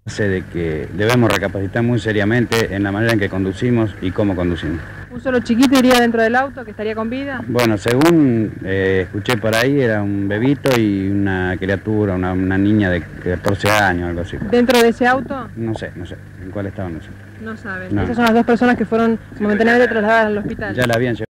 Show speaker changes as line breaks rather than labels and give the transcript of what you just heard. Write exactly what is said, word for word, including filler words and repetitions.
Sé de que debemos recapacitar muy seriamente en la manera en que conducimos y cómo conducimos.
¿Un solo chiquito iría dentro del auto que estaría con vida?
Bueno, según eh, escuché por ahí, era un bebito y una criatura, una, una niña de catorce años, algo así.
¿Dentro de ese auto?
No sé, no sé, en cuál estado no sé.
No saben.
No.
Esas son las dos personas que fueron momentáneamente trasladadas al hospital.
Ya la habían llevado.